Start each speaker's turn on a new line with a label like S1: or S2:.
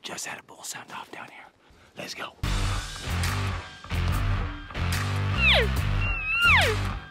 S1: just had a bull sound off down here. Let's go.